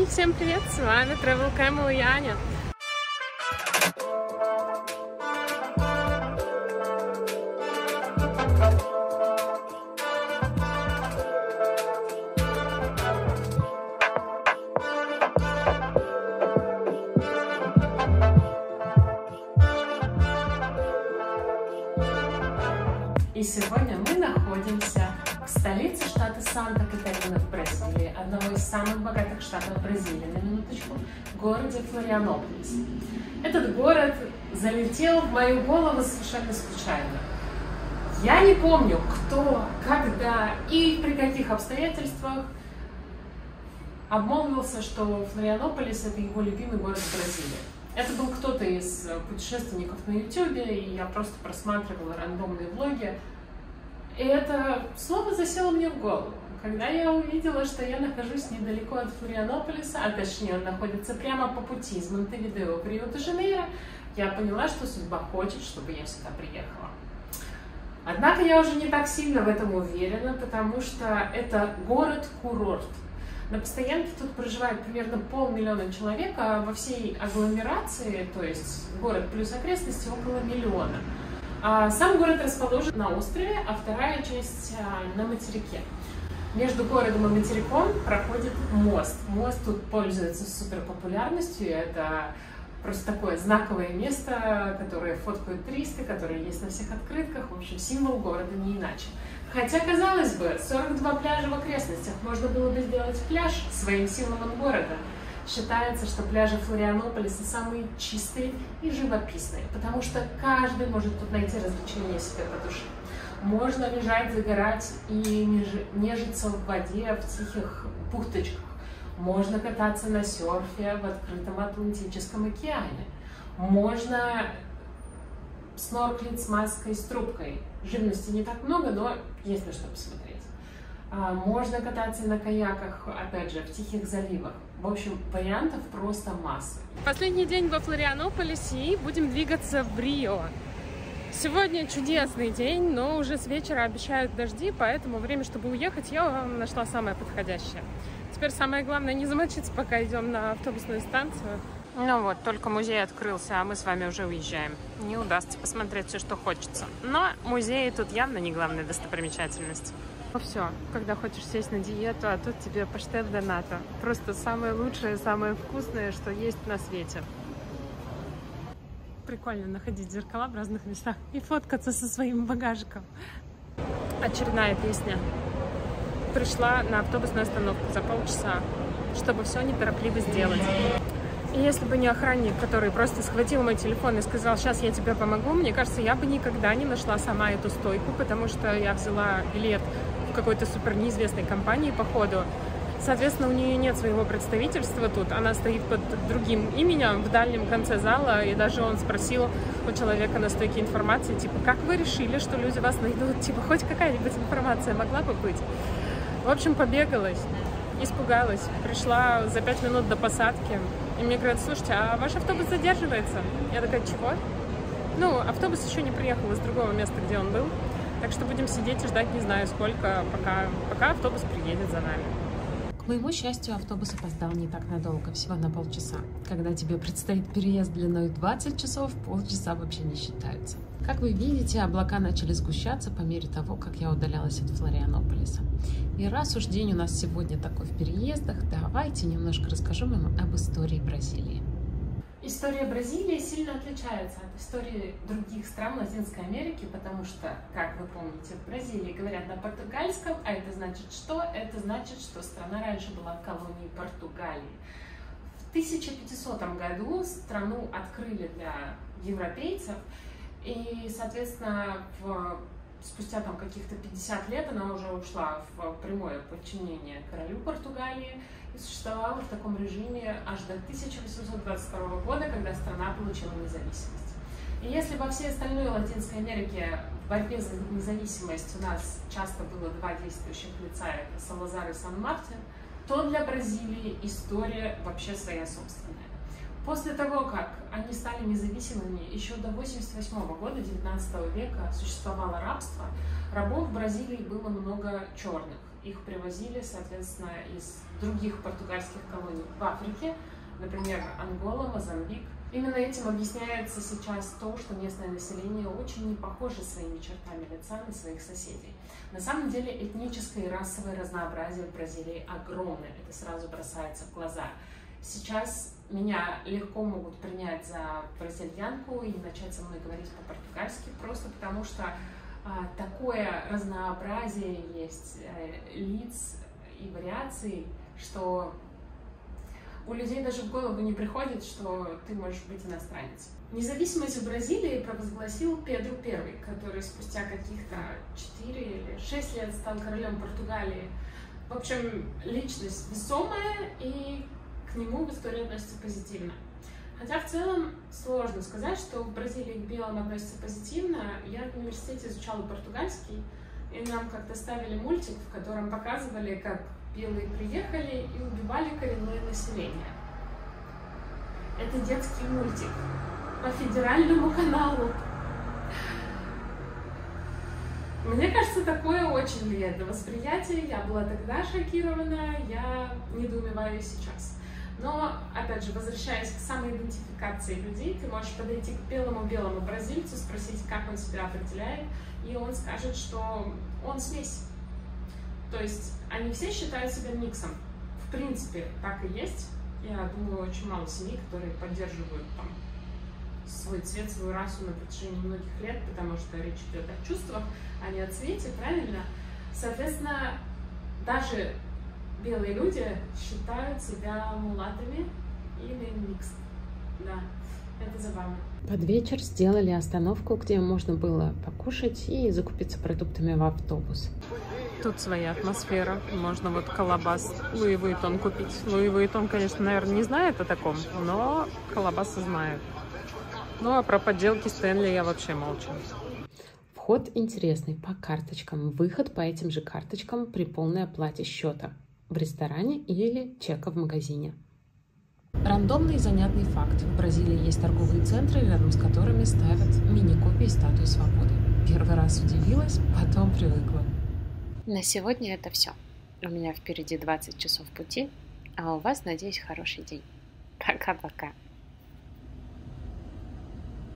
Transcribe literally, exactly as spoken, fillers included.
Всем привет, с вами Travel Camel и Аня. И сегодня мы находимся в столице штата Санта-Катарина в Бразилии, одного из самых богатых штатов Бразилии, на минуточку, в городе Флорианополис. Этот город залетел в мою голову совершенно случайно. Я не помню, кто, когда и при каких обстоятельствах обмолвился, что Флорианополис — это его любимый город в Бразилии. Это был кто-то из путешественников на ютубе, и я просто просматривала рандомные влоги. И это слово засело мне в голову. Когда я увидела, что я нахожусь недалеко от Флорианополиса, а точнее он находится прямо по пути из Монтевидео в Рио-де-Жанейро, я поняла, что судьба хочет, чтобы я сюда приехала. Однако я уже не так сильно в этом уверена, потому что это город-курорт. На постоянке тут проживает примерно полмиллиона человек, а во всей агломерации, то есть город плюс окрестности, около миллиона. А сам город расположен на острове, а вторая часть на материке. Между городом и материком проходит мост. Мост тут пользуется суперпопулярностью, это просто такое знаковое место, которое фоткают туристы, которое есть на всех открытках, в общем, символ города не иначе. Хотя, казалось бы, сорок два пляжа в окрестностях, можно было бы сделать пляж своим символом города. Считается, что пляжи Флорианополиса самые чистые и живописные, потому что каждый может тут найти развлечение себе по душе. Можно лежать, загорать и нежиться в воде в тихих бухточках. Можно кататься на серфе в открытом Атлантическом океане. Можно снорклить с маской, с трубкой. Живности не так много, но есть на что посмотреть. Можно кататься на каяках, опять же, в тихих заливах. В общем, вариантов просто масса. Последний день во Флорианополисе, и будем двигаться в Рио. Сегодня чудесный день, но уже с вечера обещают дожди, поэтому время, чтобы уехать, я нашла самое подходящее. Теперь самое главное не замочиться, пока идем на автобусную станцию. Ну вот, только музей открылся, а мы с вами уже уезжаем. Не удастся посмотреть все, что хочется. Но музеи тут явно не главная достопримечательность. Ну все, когда хочешь сесть на диету, а тут тебе паштет де нато. Просто самое лучшее, самое вкусное, что есть на свете. Прикольно находить зеркала в разных местах и фоткаться со своим багажиком. Очередная песня. Пришла на автобусную остановку за полчаса, чтобы все неторопливо сделать. И если бы не охранник, который просто схватил мой телефон и сказал: сейчас я тебе помогу, мне кажется, я бы никогда не нашла сама эту стойку, потому что я взяла билет в какой-то супер неизвестной компании, походу. Соответственно, у нее нет своего представительства тут, она стоит под другим именем в дальнем конце зала, и даже он спросил у человека на стойке информации, типа, как вы решили, что люди вас найдут, типа, хоть какая-нибудь информация могла бы быть. В общем, побегалась, испугалась, пришла за пять минут до посадки, и мне говорят: слушайте, а ваш автобус задерживается? Я такая: чего? Ну, автобус еще не приехал из другого места, где он был, так что будем сидеть и ждать не знаю сколько, пока, пока автобус приедет за нами. К моему счастью, автобус опоздал не так надолго, всего на полчаса. Когда тебе предстоит переезд длиной двадцать часов, полчаса вообще не считаются. Как вы видите, облака начали сгущаться по мере того, как я удалялась от Флорианополиса. И раз уж день у нас сегодня такой в переездах, давайте немножко расскажу вам об истории Бразилии. История Бразилии сильно отличается от истории других стран Латинской Америки, потому что, как вы помните, в Бразилии говорят на португальском, а это значит что? Это значит, что страна раньше была колонией Португалии. В тысяча пятисотом году страну открыли для европейцев, и, соответственно, в, спустя там каких-то пятьдесят лет она уже ушла в прямое подчинение королю Португалии и существовала в таком режиме аж до тысяча восемьсот двадцать второго года, когда страна получила независимость. И если во всей остальной Латинской Америке в борьбе за независимость у нас часто было два действующих лица, это Салазар и Сан-Мартин, то для Бразилии история вообще своя собственная. После того, как они стали независимыми, еще до восемьдесят восьмого года, девятнадцатого века, существовало рабство. Рабов в Бразилии было много черных. их привозили, соответственно, из других португальских колоний в Африке, например, Ангола, Мозамбик. Именно этим объясняется сейчас то, что местное население очень не похоже своими чертами лица на своих соседей. На самом деле этническое и расовое разнообразие в Бразилии огромное, это сразу бросается в глаза. Сейчас меня легко могут принять за бразильянку и начать со мной говорить по-португальски, просто потому что а, такое разнообразие есть а, лиц и вариаций, что у людей даже в голову не приходит, что ты можешь быть иностранец. Независимость в Бразилии провозгласил Педро Первый, который спустя каких-то четыре или шесть лет стал королем Португалии. В общем, личность весомая, и к нему в истории относятся позитивно. Хотя в целом сложно сказать, что в Бразилии к белым относятся позитивно. Я в университете изучала португальский, и нам как-то ставили мультик, в котором показывали, как белые приехали и убивали коренное население. Это детский мультик по федеральному каналу. Мне кажется, такое очень влияет на восприятие. Я была тогда шокирована, я недоумеваю и сейчас. Но, опять же, возвращаясь к самоидентификации людей, ты можешь подойти к белому-белому бразильцу, спросить, как он себя определяет, и он скажет, что он смесь. То есть они все считают себя миксом. В принципе, так и есть. Я думаю, очень мало семей, которые поддерживают там свой цвет, свою расу на протяжении многих лет, потому что речь идет о чувствах, а не о цвете, правильно? Соответственно, даже белые люди считают себя мулатами или микс. Да, это забавно. Под вечер сделали остановку, где можно было покушать и закупиться продуктами в автобус. Тут своя атмосфера. Можно вот колбас Луи Vuitton купить. Луи Vuitton, конечно, наверное, не знает о таком, но колбасы знает. Ну, а про подделки Стэнли я вообще молчу. Вход интересный, по карточкам. Выход по этим же карточкам при полной оплате счета в ресторане или чека в магазине. Рандомный и занятный факт. В Бразилии есть торговые центры, рядом с которыми ставят мини-копии статуи свободы. Первый раз удивилась, потом привыкла. На сегодня это все. У меня впереди двадцать часов пути, а у вас, надеюсь, хороший день. Пока-пока.